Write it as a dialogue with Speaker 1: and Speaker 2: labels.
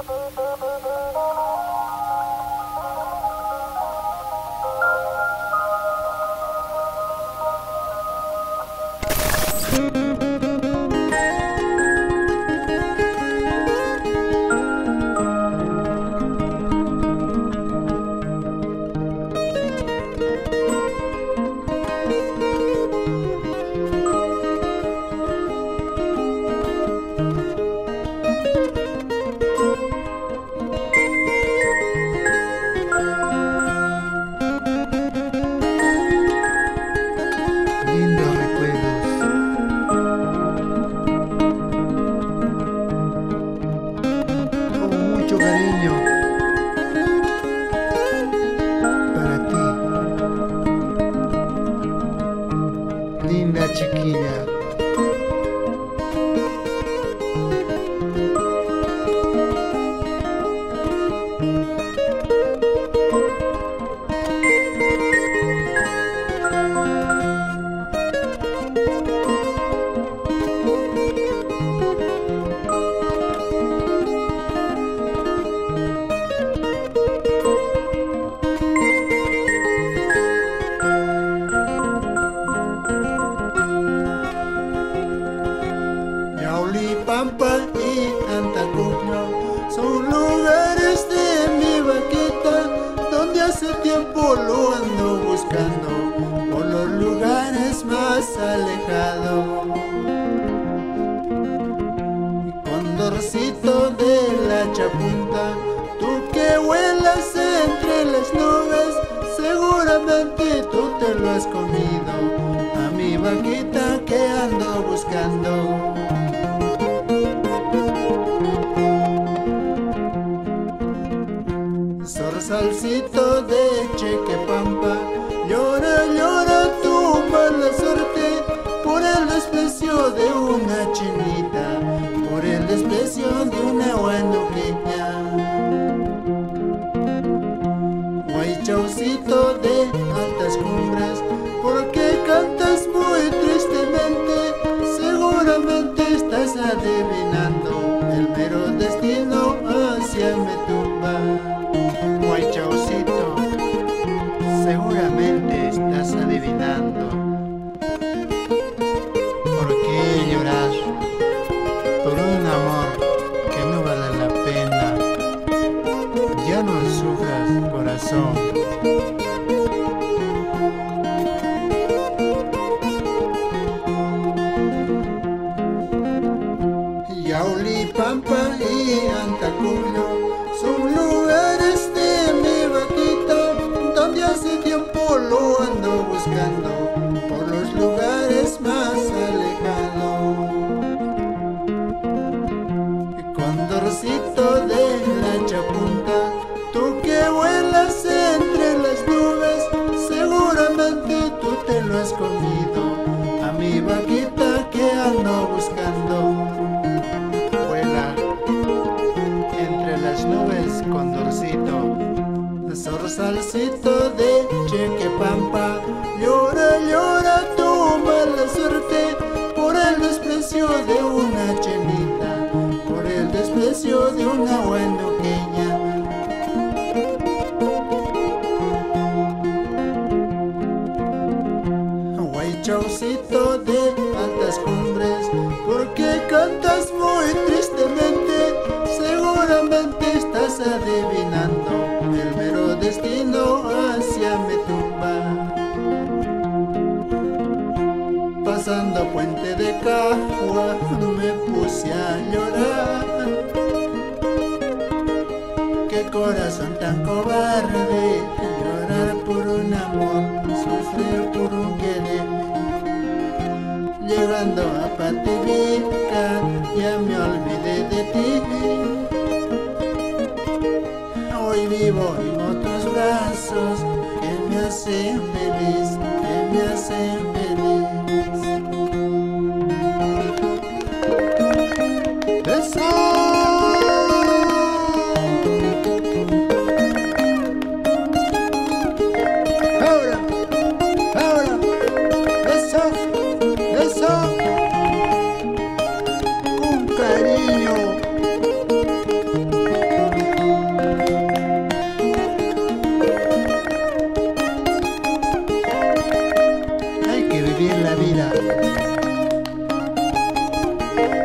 Speaker 1: Linda chiquilla.
Speaker 2: Pampa y Antacuyo son lugares de mi vaquita donde hace tiempo lo ando buscando por los lugares más alejados. Condorcito de la Chapunta, tú que vuelas entre las nubes, seguramente tú te lo has comido a mi vaquita que ando buscando. Zorsalcito de Chequepampa, llora, llora tu mala suerte por el desprecio de una chinita, por el desprecio de una guanduqueña. Guaychaucito de altas cumbres, porque cantas muy tristemente, seguramente estás adivinando el mero destino hacia mi tumba. Guaychaucito, seguramente estás adivinando. ¿Por qué llorar por un amor que no vale la pena? Ya no sufras, corazón. Yaulipampa y Antacuyo son lugares de mi vaquita donde hace tiempo lo ando buscando por los lugares más alejados. Condorcito de la Chapunta, tú que vuelas entre las nubes, seguramente tú te lo has comido a mi vaquita que ando buscando. Nubes, condorcito, zorsalcito de Chequepampa, llora, llora tu mala suerte por el desprecio de una chenita, por el desprecio de una guanduqueña. Guaychaucito de altas cumbres, porque cantas muy tristemente, seguramente estás adivinando el mero destino hacia mi tumba. Pasando Puente de Cajua me puse a llorar. Qué corazón tan cobarde, llorar por un amor, sufrir por un querer. Llegando a Pativica ya me olvidé de ti. Hoy vivo en otros brazos que me hacen feliz, que me hacen feliz. ¡Besos! Ahora, ahora, besos, besos, con cariño. vida.